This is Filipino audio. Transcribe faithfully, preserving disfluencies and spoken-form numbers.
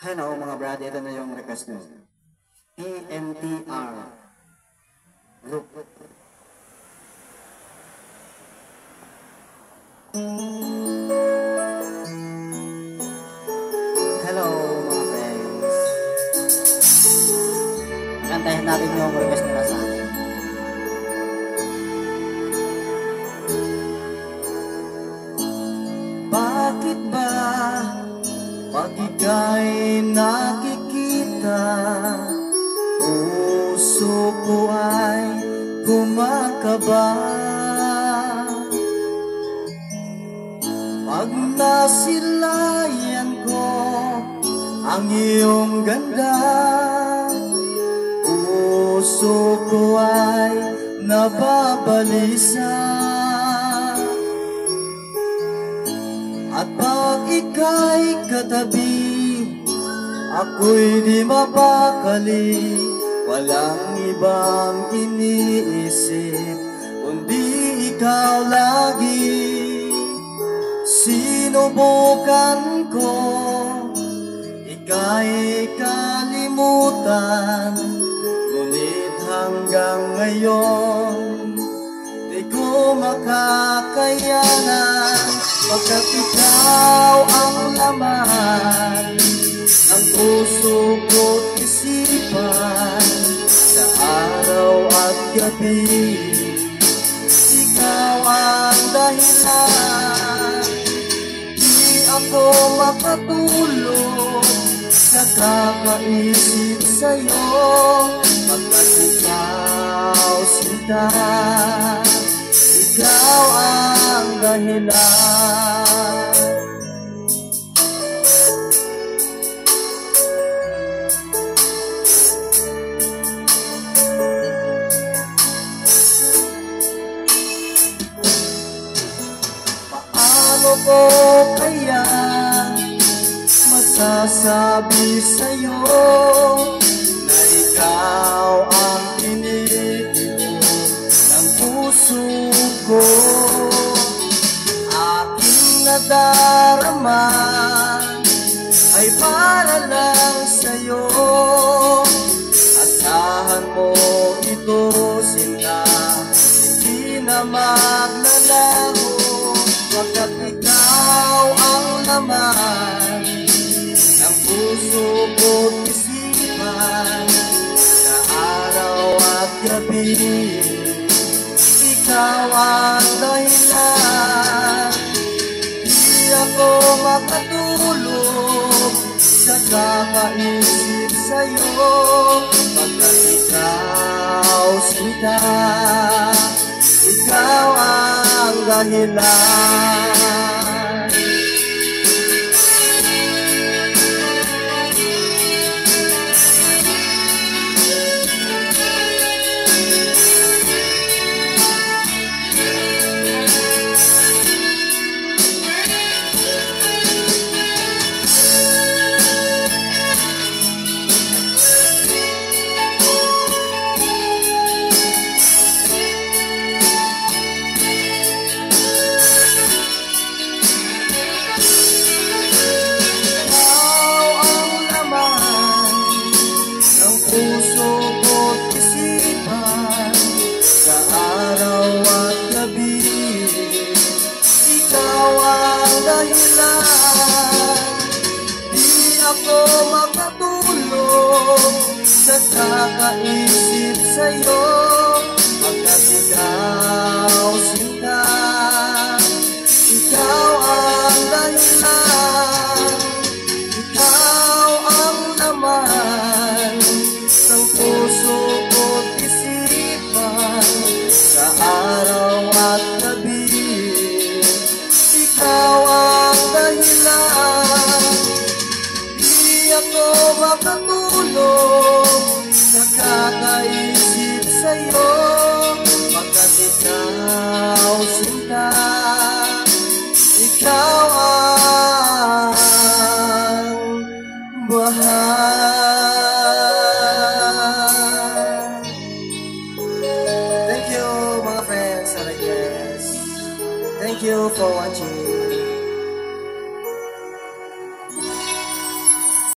Hello mga brad, ito na yung request nyo. P N T R Group. Hello mga friends. Kantahin natin yung request nila sa akin. Bakit ba pag ika'y nakikita, puso ko ay kumakaba? Pag nasilayan ko ang iyong ganda, puso ko ay nababalisa. At pag ika'y katabi, ako'y di mapakali. Walang ibang iniisip, kundi ikaw lagi. Sinubukan ko, ika'y kalimutan, ngunit hanggang ngayon di ko makakayanan. Pagkat ikaw ang laman ng puso ko't isipan, sa araw at gabi ikaw ang dahilan. Di ako makatulog sa kakaisip sa'yo, pagkat ikaw sinta, ikaw ang dahilan. Paano ko kaya masasabi sa'yo na ikaw ang pinili ng puso ko? Aking nadarama ay para lang sa'yo. Asahan mo ito, sinta, hindi na maglalaho, pagkat ikaw ang laman ng puso ko't isipan, sa araw at gabi ikaw ang dahilan. Di ako makatulog sa kakaisip sa'yo, pagkat ikaw sinta, ikaw ang dahilan. Puso ko't isipan, sa araw at gabi ikaw ang dahilan. Di ako makatulog sa kakaisip sa'yo, pagkat ikaw sinta, ikaw ang dahilan. Ikaw ang laman ng puso ko't isipan, sa araw at gabi ikaw ang dahilan. Di ako makatulog sa kakaisip sa'yo, pagkat ikaw sinta, ikaw ang bahal.